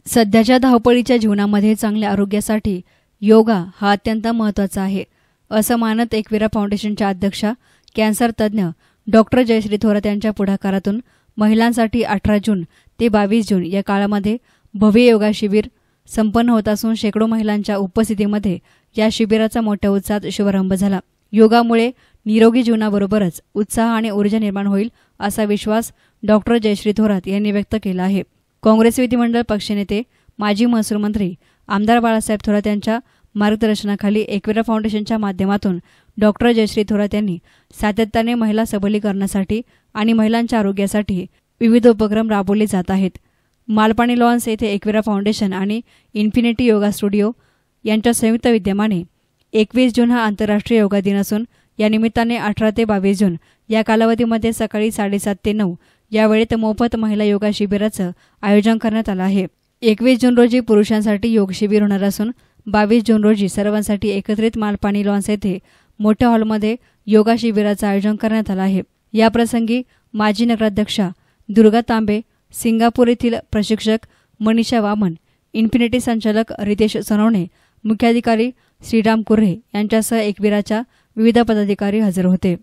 सध्याच्या धावपळीच्या जीवनामध्ये चांगल्या आरोग्यासाठी योगा हा अत्यंत महत्त्वाचा आहे, असं मानत एकविरा फाउंडेशनच्या अध्यक्षा कॅन्सर तज्ज्ञ डॉक्टर जयश्री थोरात यांच्या पुढाकारातून महिलांसाठी 18 जून ते 22 जून या काळामध्ये भव्य योगा शिबिर संपन्न होत असून शेकडो महिलांच्या उपस्थितीमध्ये या शिबिराचा मोठ्या उत्साहात शुभारंभ झाला। योगामुळे निरोगी जीवनाबरोबरच उत्साह आणि ऊर्जा निर्माण होईल असा विश्वास डॉक्टर जयश्री थोरात यांनी व्यक्त केला आहे। काँग्रेस विधिमंडळ पक्षनेते माजी महसूल मंत्री आमदार बाळासाहेब थोरात यांच्या मार्गदर्शनाखाली एकविरा फाउंडेशनच्या माध्यमातून डॉक्टर जयश्री थोरात यांनी सातत्याने महिला सबलीकरणासाठी आणि महिलांच्या आरोग्यासाठी विविध उपक्रम राबवले जात आहेत। मालपाणी लॉन्स येथे एकविरा फाउंडेशन आणि इन्फिनिटी योगा स्टुडिओ यांच्या संयुक्त विद्यमाने 21 जून हा आंतरराष्ट्रीय योगा दिन असून या निमित्ताने 18 ते 22 जून या कालावधीमध्ये सकाळी 7:30 ते 9 या वेळेत मोफत महिला योगा शिबिराचं आयोजन करण्यात आलं आहे। 21 जून रोजी पुरुषांसाठी योग शिबिर होणार असून 22 जून रोजी सर्वांसाठी एकत्रित मालपाणी लॉन्स येथे मोठ्या हॉलमध्ये योगा शिबिराचं आयोजन करण्यात आलं आहे। या प्रसंगी माजी नगराध्यक्षा दुर्गा तांबे, सिंगापूर येथील प्रशिक्षक मनीषा वामन, इन्फिनिटी संचालक रितेश सोनवणे, मुख्याधिकारी श्रीराम कुर्रे यांच्यासह एकविराच्या विविध पदाधिकारी हजर होते।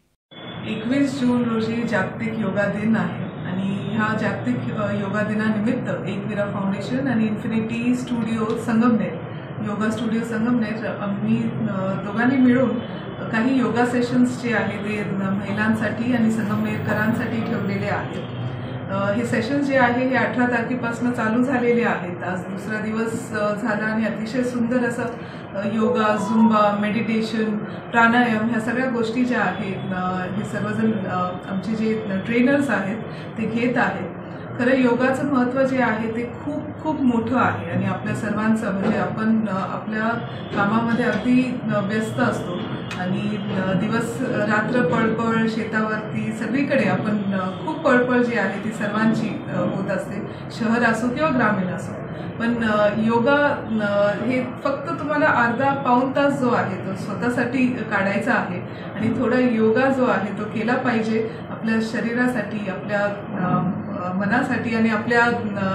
21 जून रोजी जागतिक योगा दिन आहे आणि ह्या जागतिक योगा दिनानिमित्त एकविरा फाउंडेशन आणि infinity studio Sangamner yoga studio Sangamner आम्ही दोघांनी मिळून काही योगा सेशन्स जे आहे ते महिलांसाठी आणि संगमनेरकरांसाठी ठेवलेले आहेत। हे सेशन जे आहे हे 18 तारखेपासून चालू झालेले आहेत। आज दुसरा दिवस झाला आणि अतिशय सुंदर असं योगा, झुंबा, मेडिटेशन, प्राणायाम ह्या सगळ्या गोष्टी ज्या आहेत हे सर्वजण आमचे जे ट्रेनर्स आहेत ते घेत आहेत। खरं योगाचं महत्त्व जे आहे ते खूप खूप मोठं आहे आणि आपल्या सर्वांचं म्हणजे आपण आपल्या कामामध्ये अगदी व्यस्त असतो आणि दिवस रात्र पळपळ शेतावरती सगळीकडे आपण खूप पळपळ जी आहे ती सर्वांची होत असते, शहर असो किंवा ग्रामीण असो। पण योगा हे फक्त तुम्हाला अर्धा पाऊण तास जो आहे तो स्वतःसाठी काढायचा आहे आणि थोडा योगा जो आहे तो केला पाहिजे आपल्या शरीरासाठी, आपल्या मनासाठी आणि आपल्या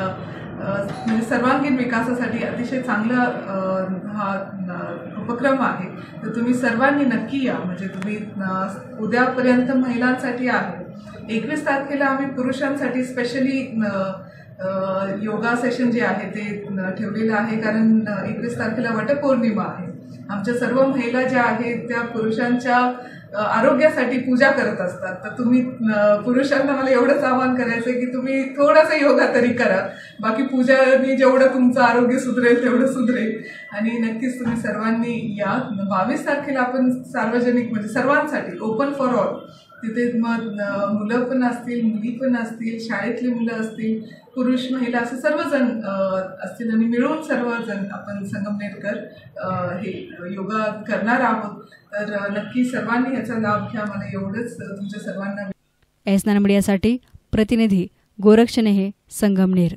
म्हणजे सर्वांगीण विकासासाठी अतिशय चांगला हा उपक्रम आहे। तर तुम्ही सर्वांनी नक्की या, म्हणजे तुम्ही उद्यापर्यंत महिलांसाठी आहे। 21 तारखेला आम्ही पुरुषांसाठी स्पेशली योगा सेशन जे आहे ते ठेवलेलं आहे, कारण 21 तारखेला वटपौर्णिमा आहे। आमच्या सर्व महिला ज्या आहेत त्या पुरुषांच्या आरोग्यासाठी पूजा करत असतात। तर तुम्ही पुरुषांना मला एवढंच आवाहन करायचं आहे की तुम्ही थोडासा योगा तरी करा, बाकी पूजानी जेवढं तुमचं आरोग्य सुधरेल तेवढं सुधरेल आणि नक्कीच तुम्ही सर्वांनी या। 22 तारखेला आपण सार्वजनिक म्हणजे सर्वांसाठी ओपन फॉर ऑल, तिथे मग मुलं पण असतील, मुली पण असतील, शाळेतली मुलं असतील, पुरुष महिला असे सर्वजण असतील आणि मिळून सर्वजण आपण संगमनेरकर हे योगा करणार आहोत। तर नक्की सर्वांनी याचा लाभ घ्या, मला एवढंच तुमच्या सर्वांना। एस9 मीडियासाठी प्रतिनिधी गोरक्षनेहे, संगमनेर।